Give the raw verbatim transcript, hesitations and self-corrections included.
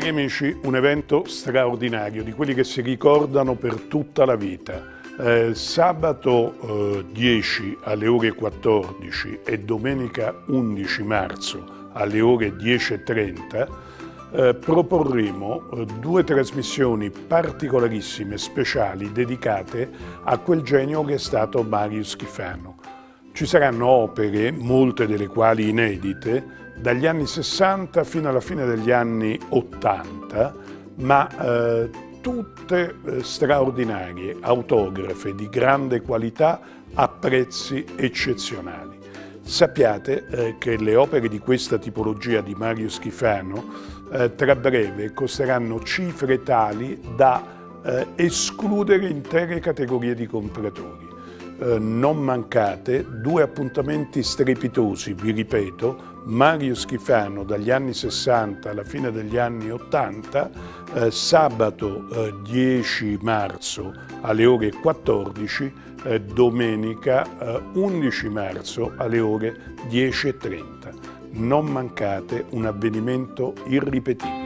Cari amici, un evento straordinario, di quelli che si ricordano per tutta la vita. Eh, sabato eh, dieci alle ore quattordici e domenica undici marzo alle ore dieci e trenta eh, proporremo eh, due trasmissioni particolarissime, speciali, dedicate a quel genio che è stato Mario Schifano. Ci saranno opere, molte delle quali inedite, dagli anni sessanta fino alla fine degli anni ottanta, ma eh, tutte eh, straordinarie, autografe di grande qualità a prezzi eccezionali. Sappiate eh, che le opere di questa tipologia di Mario Schifano eh, tra breve costeranno cifre tali da eh, escludere intere categorie di compratori. Eh, non mancate due appuntamenti strepitosi, vi ripeto, Mario Schifano dagli anni sessanta alla fine degli anni ottanta, eh, sabato eh, dieci marzo alle ore quattordici, eh, domenica eh, undici marzo alle ore dieci e trenta. Non mancate un avvenimento irripetibile.